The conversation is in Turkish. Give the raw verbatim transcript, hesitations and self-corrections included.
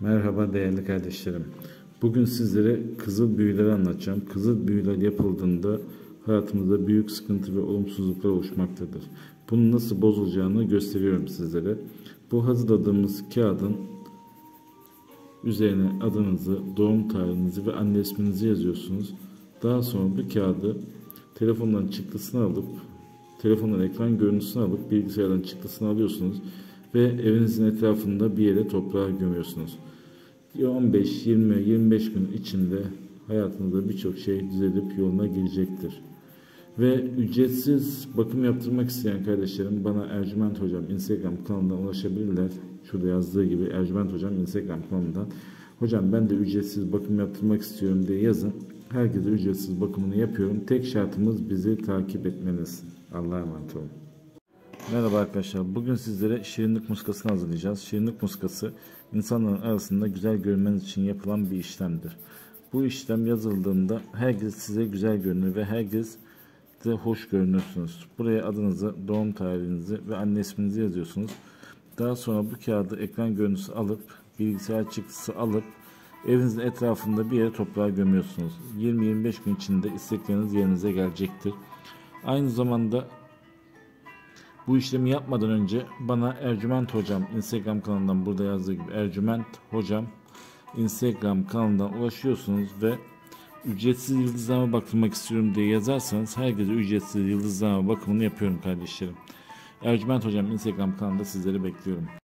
Merhaba değerli kardeşlerim. Bugün sizlere kızıl büyüleri anlatacağım. Kızıl büyüler yapıldığında hayatımızda büyük sıkıntı ve olumsuzluklar oluşmaktadır. Bunun nasıl bozulacağını gösteriyorum sizlere. Bu hazırladığımız kağıdın üzerine adınızı, doğum tarihinizi ve anne isminizi yazıyorsunuz. Daha sonra bu kağıdı telefondan çıktısını alıp, telefondan ekran görüntüsünü alıp bilgisayardan çıktısını alıyorsunuz ve evinizin etrafında bir yere toprağa gömüyorsunuz. on beş, yirmi, yirmi beş gün içinde hayatınızda birçok şey düzelip yoluna girecektir. Ve ücretsiz bakım yaptırmak isteyen kardeşlerim bana Ercüment Hocam Instagram kanalından ulaşabilirler. Şurada yazdığı gibi Ercüment Hocam Instagram kanalından. Hocam ben de ücretsiz bakım yaptırmak istiyorum diye yazın. Herkese ücretsiz bakımını yapıyorum. Tek şartımız bizi takip etmeniz. Allah'a emanet olun. Merhaba arkadaşlar. Bugün sizlere şirinlik muskasını hazırlayacağız. Şirinlik muskası insanların arasında güzel görünmeniz için yapılan bir işlemdir. Bu işlem yazıldığında herkes size güzel görünür ve herkes de hoş görünürsünüz. Buraya adınızı, doğum tarihinizi ve anne isminizi yazıyorsunuz. Daha sonra bu kağıdı ekran görüntüsü alıp, bilgisayar çıktısı alıp evinizin etrafında bir yere toprağa gömüyorsunuz. yirmi yirmi beş gün içinde istekleriniz yerinize gelecektir. Aynı zamanda bu işlemi yapmadan önce bana Ercüment Hocam Instagram kanalından, burada yazdığı gibi Ercüment Hocam Instagram kanalından ulaşıyorsunuz ve ücretsiz yıldızlama bakılmak istiyorum diye yazarsanız herkese ücretsiz yıldızlama bakımını yapıyorum kardeşlerim. Ercüment Hocam Instagram kanalında sizleri bekliyorum.